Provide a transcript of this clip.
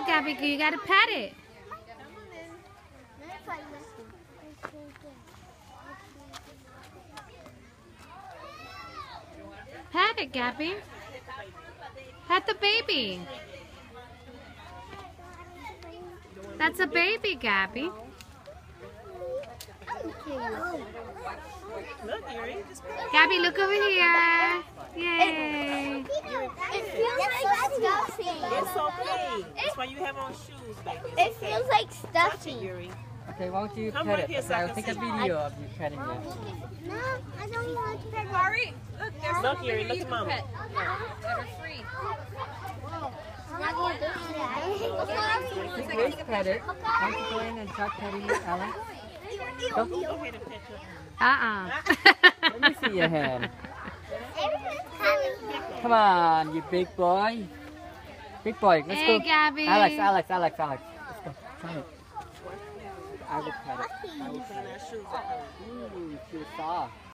careful, Gaby. You gotta pet it. Pet it, Gaby. Pet the baby. That's a baby, Gaby. Gaby, look over here. Yay. It feels like stuffy. It's okay. That's why you have on shoes, baby. It feels like stuffy. Okay, why don't you Come pet right it? here so I I'll can take a see. video of you petting it. No, I don't want to pet it. Ari, look, there's Look some here, here look you at can Mama. pet that are free. I'm not going to do that. You please pet it. Why don't you go in and start petting it, Alex? Go. Go ahead and pet your Let me see your hand. Come on, you big boy. Big boy, let's Hey, go. Gaby. Alex. Let's go. Try it. I will pet it. shoes. Ooh, she was soft.